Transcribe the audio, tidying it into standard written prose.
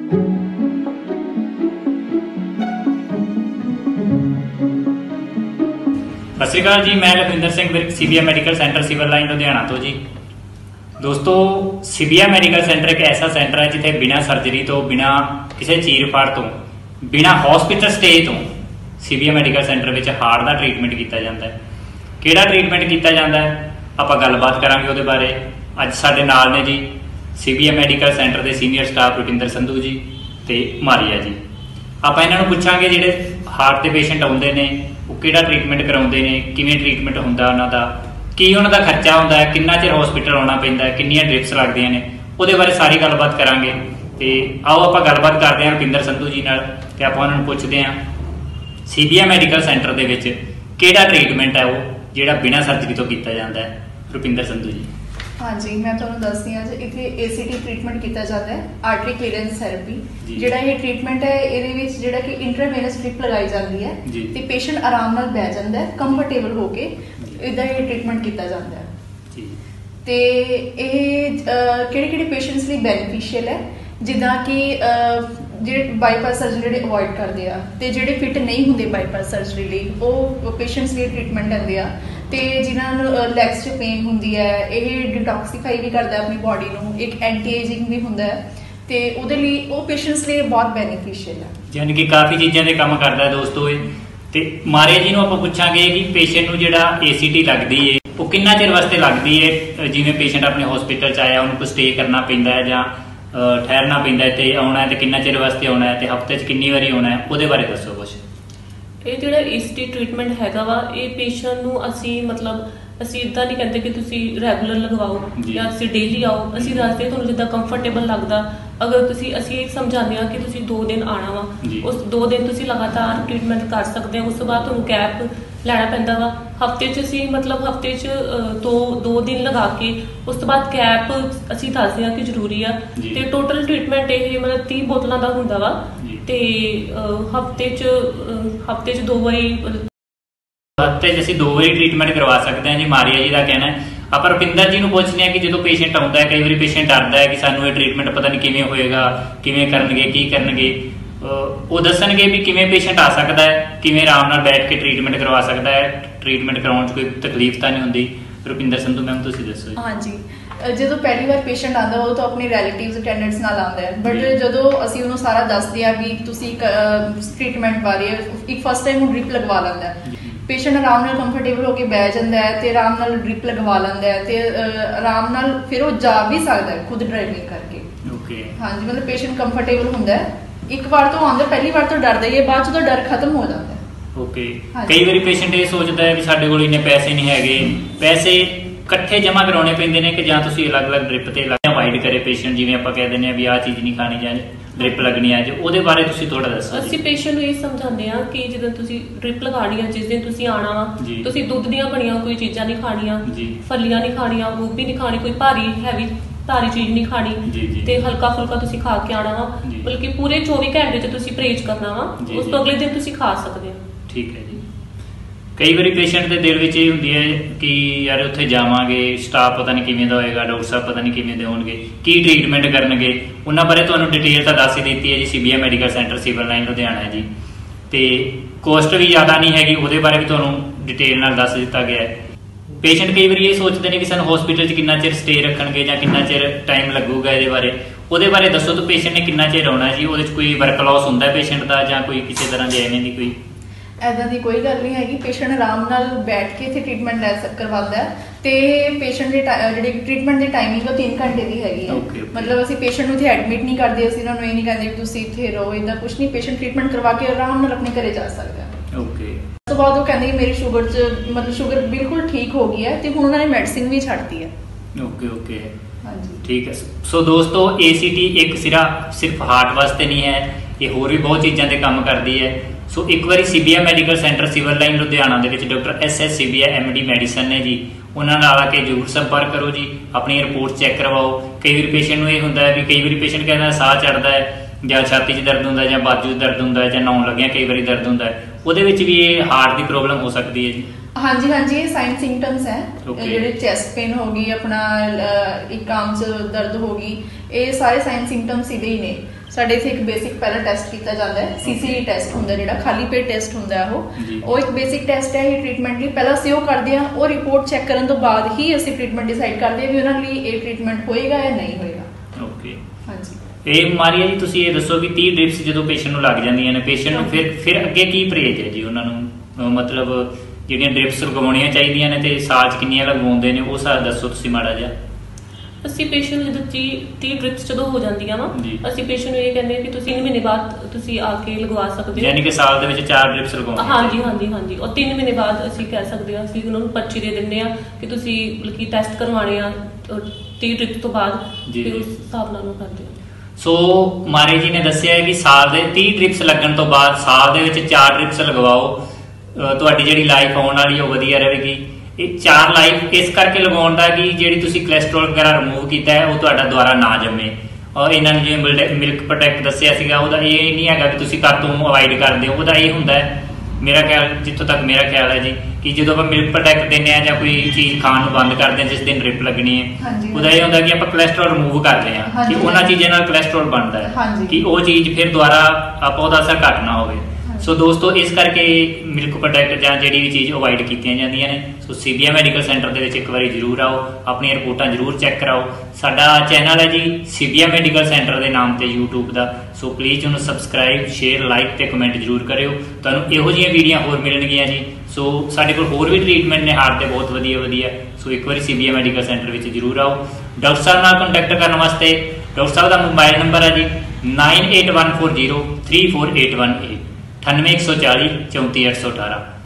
सत श्री अकाल जी, मैं Lakhwinder Singh Virk CBI medical centre civil line Ludhiana तो जी। दोस्तों, सीबीआई मेडिकल सेंटर एक ऐसा सेंटर है जिथे बिना सर्जरी तो, बिना किसी चीर फाड़ तो, बिना हॉस्पिटल स्टे तो सीबीआई मेडिकल सेंटर में हार्ट का ट्रीटमेंट किया जाता है। किहड़ा ट्रीटमेंट किया जाता है आपां गलबात करांगे उहदे बारे। अज साडे नाल ने जी सीबीआई मेडिकल सेंटर के सीनियर स्टाफ रुपिंदर संधू जी ते मारिया जी। आपां इन्हां नूं पुछांगे जिहड़े हार्ट के पेशेंट आउंदे ने वो किहड़ा ट्रीटमेंट कराउंदे ने, किवें ट्रीटमेंट हुंदा उन्हां दा, की उन्हां दा खर्चा हुंदा है, किन्ना चिर हॉस्पिटल आउणा पैंदा है, किन्नियां ड्रिप्स लगदियां ने, उहदे बारे सारी गलबात करांगे। ते आओ आपां गलबात करदे हां रुपिंदर संधू जी नाल ते आपां उन्हां नूं पुछदे हां सीबीआई मेडिकल सेंटर दे विच किहड़ा ट्रीटमेंट है वो जिहड़ा बिना सर्जरी तो किया जाता है। रुपिंदर संधू जी। हाँ जी, मैं तुहानूं दसदी हां जी, इत्थे एसीटी ट्रीटमेंट किया जाता है, आर्टरी क्लीयरेंस थैरेपी। जिहड़ा ये ट्रीटमेंट है इहदे विच जिहड़ा कि इंट्रावेनस ड्रिप लगाई जाती है ते पेशेंट आराम नाल बैठ जांदा है, कंफर्टेबल होके इहदा ये ट्रीटमेंट किया जाता है। ते इह किहड़े-किहड़े पेशेंट्स लई बेनीफिशियल है, जिद्दां कि ਜਿਹੜੇ ਬਾਈਪਾਸ ਸਰਜਰੀ ਜਿਹੜੇ ਅਵੋਇਡ ਕਰਦੇ ਆ ਤੇ ਜਿਹੜੇ ਫਿਟ ਨਹੀਂ ਹੁੰਦੇ ਬਾਈਪਾਸ ਸਰਜਰੀ ਲਈ ਉਹ ਪੇਸ਼ੈਂਟਸ ਲਈ ਟ੍ਰੀਟਮੈਂਟ ਲੈਂਦੇ ਆ ਤੇ ਜਿਨ੍ਹਾਂ ਨੂੰ ਲੈਗਸ 'ਚ ਪੇਨ ਹੁੰਦੀ ਹੈ ਇਹ ਡਿਟੌਕਸੀਫਾਈ ਵੀ ਕਰਦਾ ਆਪਣੀ ਬਾਡੀ ਨੂੰ, ਇੱਕ ਐਂਟੀ ਏਜਿੰਗ ਵੀ ਹੁੰਦਾ ਹੈ ਤੇ ਉਹਦੇ ਲਈ ਉਹ ਪੇਸ਼ੈਂਟਸ ਲਈ ਬਹੁਤ ਬੈਨੀਫੀਸ਼ੀਅਲ ਹੈ। ਯਾਨੀ ਕਿ ਕਾਫੀ ਚੀਜ਼ਾਂ ਦੇ ਕੰਮ ਕਰਦਾ ਹੈ ਦੋਸਤੋ ਇਹ। ਤੇ ਮਾਰਿਆ ਜੀ ਨੂੰ ਆਪਾਂ ਪੁੱਛਾਂਗੇ ਕਿ ਪੇਸ਼ੈਂਟ ਨੂੰ ਜਿਹੜਾ ਏਸੀਟੀ ਲੱਗਦੀ ਹੈ ਉਹ ਕਿੰਨਾ ਚਿਰ ਵਾਸਤੇ ਲੱਗਦੀ ਹੈ। ਜਿਵੇਂ ਪੇਸ਼ੈਂਟ ਆਪਣੇ ਹਸਪੀਟਲ 'ਚ ਆਇਆ ਉਹਨੂੰ ਕੋਈ ਸਟੇ ਕਰਨਾ ਪੈਂਦਾ ਹੈ ਜਾਂ ठहरना पैंदा है, आना है तो कितना चिर वास्ते आना है तो हफ्ते च कितनी बारी आना है, ਉਹਦੇ ਬਾਰੇ ਦੱਸੋ ਕੁਝ। ਇਹ ਜਿਹੜਾ ਈਸੀਟੀ ਟ੍ਰੀਟਮੈਂਟ ਹੈਗਾ ਵਾ ਇਹ ਪੇਸ਼ੈਂਟ ਨੂੰ ਅਸੀਂ ਅਸੀਂ ਇਦਾਂ ਨਹੀਂ ਕਹਿੰਦੇ ਕਿ ਤੁਸੀਂ ਰੈਗੂਲਰ ਲਗਵਾਓ ਜਾਂ ਤੁਸੀਂ ਡੇਲੀ ਆਓ। ਅਸੀਂ ਦੱਸਦੇ ਤੁਹਾਨੂੰ ਜਿੱਦਾਂ ਕੰਫਰਟੇਬਲ ਲੱਗਦਾ। ਅਗਰ ਅਸੀਂ ਇਹ ਸਮਝਾਉਂਦੇ ਹਾਂ ਕਿ ਤੁਸੀਂ 2 ਦਿਨ ਆਣਾ ਵਾ, ਉਸ 2 ਦਿਨ ਤੁਸੀਂ ਲਗਾਤਾਰ ਟ੍ਰੀਟਮੈਂਟ ਕਰ ਸਕਦੇ ਹੋ। ਉਸ ਤੋਂ ਬਾਅਦ ਤੁਹਾਨੂੰ ਕੈਪ ਲੈਣਾ ਪੈਂਦਾ ਵਾ। ਹਫਤੇ 'ਚ ਅਸੀਂ ਹਫਤੇ 'ਚ 2 ਦਿਨ ਲਗਾ ਕੇ ਉਸ ਤੋਂ ਬਾਅਦ ਕੈਪ ਅਸੀਂ ਦੱਸਦੇ ਹਾਂ ਕਿ ਜ਼ਰੂਰੀ ਆ। ਤੇ ਟੋਟਲ ਟ੍ਰੀਟਮੈਂਟ ਇਹ 30 ਬੋਤਲਾਂ ਦਾ ਹੁੰਦਾ ਵਾ ਤੇ ਹਫਤੇ 'ਚ 2 ਵਾਰੀ ਹਫਤੇ 'ਚ ਅਸੀਂ 2 ਵਾਰੀ ਟ੍ਰੀਟਮੈਂਟ ਕਰਵਾ ਸਕਦੇ ਹਾਂ ਜੀ। ਮਾਰੀਆ ਜੀ ਦਾ ਕਹਿਣਾ ਹੈ। ਆਪਾਂ ਰੁਪਿੰਦਰ ਜੀ ਨੂੰ ਪੁੱਛਦੇ ਹਾਂ ਕਿ ਜਦੋਂ ਪੇਸ਼ੈਂਟ ਆਉਂਦਾ ਹੈ ਕਈ ਵਾਰੀ ਪੇਸ਼ੈਂਟ ਡਰਦਾ ਹੈ ਕਿ ਸਾਨੂੰ ਇਹ ਟ੍ਰੀਟਮੈਂਟ ਪਤਾ ਨਹੀਂ ਕਿਵੇਂ ਹੋਏਗਾ, ਕਿਵੇਂ ਕਰਨਗੇ, ਕੀ ਕਰਨਗੇ। ਉਹ ਦੱਸਣਗੇ ਵੀ ਕਿਵੇਂ ਪੇਸ਼ੈਂਟ ਆ ਸਕਦਾ ਹੈ, ਕਿਵੇਂ ਆਰਾਮ ਨਾਲ ਬੈਠ ਕੇ ਟ੍ਰੀਟਮੈਂਟ ਕਰਵਾ ਸਕਦਾ ਹੈ, ਟ੍ਰੀਟਮੈਂਟ ਕਰਾਉਣ 'ਚ ਕੋਈ ਤਕਲੀਫ ਤਾਂ ਨਹੀਂ ਹੁੰਦੀ। ਰੁਪਿੰਦਰ ਸੰਧੂ ਮੈਮ ਤੁਸੀਂ ਦੱਸੋ। ਹਾਂਜੀ, ਜਦੋਂ ਪਹਿਲੀ ਵਾਰ ਪੇਸ਼ੈਂਟ ਆਉਂਦਾ ਉਹ ਤਾਂ ਆਪਣੇ ਰਿਲੇਟਿਵਸ ਅਟੈਂਡੈਂਟਸ ਨਾਲ ਆਉਂਦਾ ਹੈ, ਬਟ ਜਦੋਂ ਅਸੀਂ ਉਹਨੂੰ ਸਾਰਾ ਦੱਸਦੇ ਆ ਵੀ ਤੁਸੀਂ ਟ੍ਰੀਟਮੈਂਟ ਬਾਰੇ ਇੱਕ ਫਸਟ ਟਾਈਮ ਉਹ ਡ੍ਰਿਪ ਲਗਵਾ ਲੈਂਦਾ ਹੈ। ਪੇਸ਼ੈਂਟ ਆਰਾਮ ਨਾਲ ਕੰਫਰਟੇਬਲ ਹੋ ਕੇ ਬਹਿ ਜਾਂਦਾ ਹੈ ਤੇ ਆਰਾਮ ਨਾਲ ਡ੍ਰਿਪ ਲਗਵਾ ਲੈਂਦਾ ਹੈ ਤੇ ਆਰਾਮ ਨਾਲ ਫਿਰ ਉਹ ਜਾ ਵੀ ਸਕਦਾ ਹੈ ਖੁਦ ਡਰਾਈਵਿੰਗ ਕਰਕੇ। ਓਕੇ, ਹਾਂਜੀ, ਮਤਲਬ ਪੇਸ਼ੈਂਟ ਕੰਫਰਟੇਬਲ ਹੁੰਦਾ ਹੈ। ਇੱਕ ਵਾਰ ਤੋਂ ਆਉਂਦਾ, ਪਹਿਲੀ ਵਾਰ ਤੋਂ ਡਰਦਾ ਹੀ ਹੈ, ਬਾਅਦ 'ਚ ਉਹਦਾ ਡਰ ਖਤਮ ਹੋ ਜਾਂਦਾ ਹੈ। ਓਕੇ, ਕਈ ਵਾਰੀ ਪੇਸ਼ੈਂਟ ਇਹ ਸੋਚਦਾ ਹੈ ਵੀ ਸਾਡੇ ਕੋਲ ਇੰਨੇ ਪੈਸੇ ਨਹੀਂ ਹੈਗੇ, ਪੈਸੇ ਇਕੱਠੇ ਜਮ੍ਹਾਂ ਕਰਾਉਣੇ ਪੈਂਦੇ ਨੇ ਕਿ ਜਾਂ ਤੁਸੀਂ ਅਲੱਗ-ਅਲੱਗ ਡ੍ਰਿਪ ਤੇ ਅਵਾਇਡ ਕਰੇ ਪੇਸ਼ੈਂਟ, ਜਿਵੇਂ ਆਪਾਂ ਕਹਿ ਦਿੰਦੇ ਹਾਂ ਵੀ ਆਹ ਚੀਜ਼ ਨਹੀਂ ਖਾਣੀ ਜਾਂ ਡ੍ਰਿਪ ਲੱਗਣੀ ਹੈ, ਉਹਦੇ ਬਾਰੇ ਤੁਸੀਂ ਥੋੜਾ ਦੱਸੋ। ਅਸੀਂ ਪੇਸ਼ੈਂਟ ਨੂੰ ਇਹ ਸਮਝਾਉਂਦੇ ਹਾਂ ਕਿ ਜਦੋਂ ਤੁਸੀਂ ਡ੍ਰਿਪ ਲਗਾਉਣੀ ਹੈ, ਜਿਸ ਦਿਨ ਤੁਸੀਂ ਆਉਣਾ ਵਾ, ਤੁਸੀਂ ਦੁੱਧ ਦੀਆਂ ਬਣੀਆਂ ਕੋਈ ਚੀਜ਼ਾਂ ਨਹੀਂ ਖਾਣੀਆਂ, ਫਲੀਆਂ ਨਹੀਂ ਖਾਣੀਆਂ, ਗੋਭੀ ਨਹੀਂ ਖਾਣੀ, ਕੋਈ ਭਾਰੀ ਚੀਜ਼ ਨਹੀਂ ਖਾਣੀ ਤੇ ਹਲਕਾ ਫੁਲਕਾ ਤੁਸੀਂ ਖਾ ਕੇ ਆਉਣਾ ਵਾ। ਬਲਕਿ ਪੂਰੇ 24 ਘੰਟੇ 'ਚ ਤੁਸੀਂ ਪਰਹੇਜ਼ ਕਰਨਾ ਵਾ, ਉਸ ਤੋਂ ਅਗਲੇ ਦਿਨ ਤੁਸੀਂ ਖਾ ਸਕਦੇ ਹੋ। ਠੀਕ ਹੈ ਜੀ। ਕਈ ਵਾਰੀ ਪੇਸ਼ੈਂਟ ਦੇ ਦਿਲ ਵਿੱਚ ਇਹ ਹੁੰਦੀ ਹੈ ਕਿ ਯਾਰ ਉੱਥੇ ਜਾਵਾਂਗੇ, ਸਟਾਫ ਪਤਾ ਨਹੀਂ ਕਿਵੇਂ ਦਾ ਹੋਏਗਾ, ਡਾਕਟਰ ਸਾਹਿਬ ਪਤਾ ਨਹੀਂ ਕਿਵੇਂ ਦੇ ਹੋਣਗੇ, ਕੀ ਟ੍ਰੀਟਮੈਂਟ ਕਰਨਗੇ। ਉਹਨਾਂ ਬਾਰੇ ਤੁਹਾਨੂੰ ਡਿਟੇਲ ਤਾਂ ਦੱਸ ਹੀ ਦਿੱਤੀ ਹੈ ਜੀ। CBI medical centre civil line Ludhiana ਹੈ ਜੀ। ਤੇ ਕੋਸਟ ਵੀ ਜ਼ਿਆਦਾ ਨਹੀਂ ਹੈਗੀ, ਉਹਦੇ ਬਾਰੇ ਵੀ ਤੁਹਾਨੂੰ ਡਿਟੇਲ ਨਾਲ ਦੱਸ ਦਿੱਤਾ ਗਿਆ ਹੈ। ਪੇਸ਼ੈਂਟ ਕਈ ਵਾਰੀ ਇਹ ਸੋਚਦੇ ਨੇ ਕਿ ਸਾਨੂੰ ਹਸਪੀਟਲ 'ਚ ਕਿੰਨਾ ਚਿਰ ਸਟੇ ਰੱਖਣਗੇ ਜਾਂ ਕਿੰਨਾ ਚਿਰ ਟਾਈਮ ਲੱਗੂਗਾ, ਇਹਦੇ ਬਾਰੇ ਉਹਦੇ ਬਾਰੇ ਦੱਸੋ। ਤਾਂ ਪੇਸ਼ੈਂਟ ਨੇ ਕਿੰਨਾ ਚਿਰ ਆਉਣਾ ਜੀ, ਉਹਦੇ 'ਚ ਕੋਈ ਵਰਕ ਲਾਸ ਹੁੰਦਾ ਪੇਸ਼ੈਂਟ ਦਾ ਜਾਂ ਕੋਈ ਕਿਸੇ ਤਰ੍ਹਾਂ ਦੀ ਐਵੇਂ ਦੀ ਕੋਈ ਇੱਦਾਂ ਦੀ ਕੋਈ ਗੱਲ ਨਹੀਂ ਹੈਗੀ। ਪੇਸ਼ੈਂਟ ਆਰਾਮ ਨਾਲ ਬੈਠ ਕੇ ਇੱਥੇ ਟ੍ਰੀਟਮੈਂਟ ਲੈ ਕਰਵਾਉਂਦਾ ਹੈ ਤੇ ਪੇਸ਼ੈਂਟ ਦੀ ਜਿਹੜੀ ਟ੍ਰੀਟਮੈਂਟ ਦੀ ਟਾਈਮਿੰਗ ਉਹ 3 ਘੰਟੇ ਦੀ ਹੈਗੀ ਹੈ। ਮਤਲਬ ਅਸੀਂ ਪੇਸ਼ੈਂਟ ਨੂੰ ਇੱਥੇ ਐਡਮਿਟ ਨਹੀਂ ਕਰਦੇ, ਅਸੀਂ ਉਹਨਾਂ ਨੂੰ ਇਹ ਨਹੀਂ ਕਹਿੰਦੇ ਵੀ ਤੁਸੀਂ ਇੱਥੇ ਰਹੋ, ਇੱਦਾਂ ਕੁਛ ਨਹੀਂ। ਪੇਸ਼ੈਂਟ ਟ੍ਰੀਟਮੈਂਟ ਕਰਵਾ ਕੇ ਆਰਾਮ ਨਾਲ ਆਪਣੇ ਘਰੇ ਜਾ ਸਕਦਾ ਹੈ। ਓਕੇ, ਉਸ ਤੋਂ ਬਾਅਦ ਉਹ ਕਹਿੰਦੇ ਮੇਰੀ ਸ਼ੂਗਰ 'ਚ ਮਤਲਬ ਸ਼ੂਗਰ ਬਿਲਕੁਲ ਠੀਕ ਹੋ ਗਈ ਹੈ ਤੇ ਹੁਣ ਉਹਨਾਂ ਨੇ ਮੈਡੀਸਿਨ ਵੀ ਛੱਡਤੀ ਹੈ। ਓਕੇ ਓਕੇ, ਹਾਂਜੀ, ਠੀਕ ਹੈ। ਸੋ ਦੋਸਤੋ, ਏਸੀਟੀ ਇੱਕ ਸਿਰਫ ਹਾਰਟ ਵਾਸਤੇ ਨਹੀਂ ਹੈ, ਇਹ ਹੋਰ ਵੀ ਬਹੁਤ ਚੀਜ਼ਾਂ ਤੇ ਕੰਮ ਕਰਦੀ ਹੈ। ਸੋ ਇੱਕ ਵਾਰੀ CBI medical centre civil line Ludhiana ਦੇ ਵਿੱਚ doctor SS CBI MD medicine ਨੇ ਜੀ, ਉਹਨਾਂ ਨਾਲ ਆ ਕੇ ਜ਼ਰੂਰ ਸੰਪਰਕ ਕਰੋ ਜੀ, ਆਪਣੀ ਰਿਪੋਰਟ ਚੈੱਕ ਕਰਵਾਓ। ਕਈ ਵਾਰੀ ਪੇਸ਼ੈਂਟ ਨੂੰ ਇਹ ਹੁੰਦਾ ਹੈ ਵੀ ਕਈ ਵਾਰੀ ਪੇਸ਼ੈਂਟ ਕਹਿੰਦਾ ਸਾਹ ਚੜਦਾ ਹੈ ਜਾਂ ਛਾਤੀ 'ਚ ਦਰਦ ਹੁੰਦਾ ਜਾਂ ਬਾਜੂ 'ਚ ਦਰਦ ਹੁੰਦਾ ਜਾਂ ਨਹਾਉਣ ਲੱਗਿਆ ਕਈ ਵਾਰੀ ਦਰਦ ਹੁੰਦਾ ਹੈ, ਉਹਦੇ ਵਿੱਚ ਵੀ ਇਹ ਹਾਰਟ ਦੀ ਪ੍ਰੋਬਲਮ ਹੋ ਸਕਦੀ ਹੈ ਜੀ। हाँ जी हाँ जी, ये साइन सिम्टम्स है। ਜਿਹੜੇ ਚੈਸਟ ਪੇਨ ਹੋ ਗਈ, ਆਪਣਾ ਇੱਕ ਆਰਮ 'ਚ ਦਰਦ ਹੋ ਗਈ, ਇਹ ਸਾਰੇ ਸਾਈਨ ਸਿੰਪਟਮਸ ਇਹਦੇ ਹੀ ਨੇ। ਸਾਡੇ ਇੱਥੇ ਇੱਕ ਬੇਸਿਕ ਪਹਿਲਾਂ ਟੈਸਟ ਕੀਤਾ ਜਾਂਦਾ ਹੈ, CCD ਟੈਸਟ ਹੁੰਦਾ, ਜਿਹੜਾ ਖਾਲੀ ਪੇਟ ਟੈਸਟ ਹੁੰਦਾ ਉਹ ਇੱਕ ਬੇਸਿਕ ਟੈਸਟ ਹੈ। ਇਹ ਟ੍ਰੀਟਮੈਂਟ ਲਈ ਪਹਿਲਾਂ ਅਸੀਂ ਉਹ ਕਰਦੇ ਹਾਂ, ਉਹ ਰਿਪੋਰਟ ਚੈੱਕ ਕਰਨ ਤੋਂ ਬਾਅਦ ਹੀ ਅਸੀਂ ਟ੍ਰੀਟਮੈਂਟ ਡਿਸਾਈਡ ਕਰਦੇ ਹਾਂ ਵੀ ਉਹਨਾਂ ਲਈ ਇਹ ਟ੍ਰੀਟਮੈਂਟ ਹੋਏਗਾ ਜਾਂ ਨਹੀਂ ਹੋਏਗਾ। ਓਕੇ, ਹਾਂਜੀ। ਇਹ ਬਿਮਾਰੀ ਹੈ ਜੀ, ਤੁਸੀਂ ਇਹ ਦੱਸੋ ਵੀ 30 ਡ੍ਰਿਪਸ ਜਦੋਂ ਪੇਸ਼ੈਂਟ ਨੂੰ ਲੱਗ ਜਾਂਦੀਆਂ ਨੇ, ਪੇਸ਼ੈਂਟ ਨੂੰ ਫਿਰ ਅੱਗੇ ਕੀ ਪਰਹੇਜ਼ ਹੈ ਜੀ ਉਹਨਾਂ ਨੂੰ? ਮਤਲਬ ਜਿਹੜੀਆਂ ਡ੍ਰਿਪਸ ਲਗਵਾਉਣੀਆਂ ਚਾਹੀਦੀਆਂ ਨੇ ਤੇ ਸਾਲ 'ਚ ਕਿੰਨੀਆਂ ਲਗਵਾਉਂਦੇ ਨੇ, ਉਹ ਸਾਰਾ ਦੱਸੋ ਤੁਸੀਂ ਮਾੜਾ ਜਿਹਾ। ਅਸੀਂ ਪੇਸ਼ੈਂਟ ਜਦੋਂ 30 ਡ੍ਰਿਪਸ ਜਦੋਂ ਹੋ ਜਾਂਦੀਆਂ ਵਾ, ਅਸੀਂ ਪੇਸ਼ੈਂਟ ਨੂੰ ਇਹ ਕਹਿੰਦੇ ਆ ਕਿ ਤੁਸੀਂ 3 ਮਹੀਨੇ ਬਾਅਦ ਤੁਸੀਂ ਆ ਕੇ ਲਗਵਾ ਸਕਦੇ ਹੋ, ਯਾਨੀ ਕਿ ਸਾਲ ਦੇ ਵਿੱਚ 4 ਡ੍ਰਿਪਸ ਲਗਵਾਉਣੀਆਂ। ਹਾਂਜੀ ਹਾਂਜੀ ਹਾਂਜੀ, ਔਰ 3 ਮਹੀਨੇ ਬਾਅਦ ਅਸੀਂ ਕਹਿ ਸਕਦੇ ਹਾਂ, ਅਸੀਂ ਉਹਨਾਂ ਨੂੰ ਪਰਚੀ ਦੇ ਦਿੰਦੇ ਆ ਕਿ ਤੁਸੀਂ ਬਲਕਿ ਟੈਸਟ ਕਰਵਾਉਣੇ ਆ 30 ਡ੍ਰਿਪਸ ਤੋਂ ਬਾਅਦ, ਤੇ ਉਸ ਹਿਸਾਬ ਨਾਲ ਉਹ ਕਰਦੇ ਆ। ਸੋ ਮਾਰੇ ਜੀ ਨੇ ਦੱਸਿਆ ਕਿ ਸਾਲ ਦੇ 30 ਡ੍ਰਿਪਸ ਲੱਗਣ ਤੋਂ ਬਾਅਦ ਸਾਲ ਦੇ ਵਿੱਚ 4 ਡ੍ਰਿਪਸ ਲਗਵਾਓ, ਤੁਹਾਡੀ ਜਿਹੜੀ ਲਾਈਫ ਆਉਣ ਵਾਲੀ ਉਹ ਵਧੀਆ ਰਹੇਗੀ। ਇਹ 4 ਲਾਈਫ ਇਸ ਕਰਕੇ ਲਗਾਉਣ ਦਾ ਕਿ ਜਿਹੜੀ ਤੁਸੀਂ ਕੋਲੇਸਟ੍ਰੋਲ ਵਗੈਰਾ ਰਿਮੂਵ ਕੀਤਾ ਹੈ ਉਹ ਤੁਹਾਡਾ ਦੁਬਾਰਾ ਨਾ ਜੰਮੇ। ਔਰ ਇਹਨਾਂ ਨੇ ਜਿਵੇਂ ਮਿਲਕ ਪ੍ਰੋਟੈਕਟ ਦੱਸਿਆ ਸੀਗਾ, ਉਹਦਾ ਇਹ ਨਹੀਂ ਹੈਗਾ ਕਿ ਤੁਸੀਂ ਘਰ ਤੋਂ ਅਵਾਇਡ ਕਰਦੇ ਹੋ। ਉਹਦਾ ਇਹ ਹੁੰਦਾ ਹੈ, ਮੇਰਾ ਖਿਆਲ, ਜਿੱਥੋਂ ਤੱਕ ਮੇਰਾ ਖਿਆਲ ਹੈ ਜੀ, ਕਿ ਜਦੋਂ ਆਪਾਂ ਮਿਲਕ ਪ੍ਰੋਟੈਕਟ ਦਿੰਦੇ ਆ ਜਾਂ ਕੋਈ ਚੀਜ਼ ਖਾਣ ਨੂੰ ਬੰਦ ਕਰਦੇ ਆ ਜਿਸ ਦਿਨ ਡ੍ਰਿਪ ਲੱਗਣੀ ਹੈ, ਉਹਦਾ ਇਹ ਹੁੰਦਾ ਕਿ ਆਪਾਂ ਕੋਲੇਸਟ੍ਰੋਲ ਰਿਮੂਵ ਕਰ ਰਹੇ ਹਾਂ, ਕਿ ਉਹਨਾਂ ਚੀਜ਼ਾਂ ਨਾਲ ਕੋਲੇਸਟ੍ਰੋਲ ਬਣਦਾ ਹੈ, ਕਿ ਉਹ ਚੀਜ਼ ਫਿਰ ਦੁਬਾਰਾ ਆਪਾਂ ਉਹਦਾ ਅਸਰ ਘੱਟ ਨਾ ਹੋਵੇ। ਸੋ ਦੋਸਤੋ, ਇਸ ਕਰਕੇ ਮਿਲਕ ਪ੍ਰੋਡਕਟ ਜਾਂ ਜਿਹੜੀ ਵੀ ਚੀਜ਼ ਅਵਾਇਡ ਕੀਤੀਆਂ ਜਾਂਦੀਆਂ ਨੇ। ਸੋ CBM ਮੈਡੀਕਲ ਸੈਂਟਰ ਦੇ ਵਿੱਚ ਇੱਕ ਵਾਰੀ ਜ਼ਰੂਰ ਆਓ, ਆਪਣੀਆਂ ਰਿਪੋਰਟਾਂ ਜ਼ਰੂਰ ਚੈੱਕ ਕਰਾਓ। ਸਾਡਾ ਚੈਨਲ ਹੈ ਜੀ CBM ਮੈਡੀਕਲ ਸੈਂਟਰ ਦੇ ਨਾਮ ਤੇ YouTube ਦਾ, ਸੋ ਪਲੀਜ਼ ਉਹਨੂੰ ਸਬਸਕ੍ਰਾਈਬ, ਸ਼ੇਅਰ, ਲਾਈਕ ਤੇ ਕਮੈਂਟ ਜ਼ਰੂਰ ਕਰਿਓ। ਤੁਹਾਨੂੰ ਇਹੋ ਜਿਹੀਆਂ ਵੀਡੀਓ ਹੋਰ ਮਿਲਣਗੀਆਂ ਜੀ। ਸੋ ਸਾਡੇ ਕੋਲ ਹੋਰ ਵੀ ਟ੍ਰੀਟਮੈਂਟ ਨੇ ਹਾਰਟ ਦੇ ਬਹੁਤ ਵਧੀਆ। ਸੋ ਇੱਕ ਵਾਰੀ CBM ਮੈਡੀਕਲ ਸੈਂਟਰ ਵਿੱਚ ਜ਼ਰੂਰ ਆਓ। ਡਾਕਟਰ ਸਾਹਿਬ ਨਾਲ ਕੰਟੈਕਟ ਕਰਨ ਵਾਸਤੇ ਡਾਕਟਰ ਸਾਹਿਬ ਦਾ ਮੋਬਾਈਲ ਨੰਬਰ ਹੈ ਜੀ 9814034818 9814044818।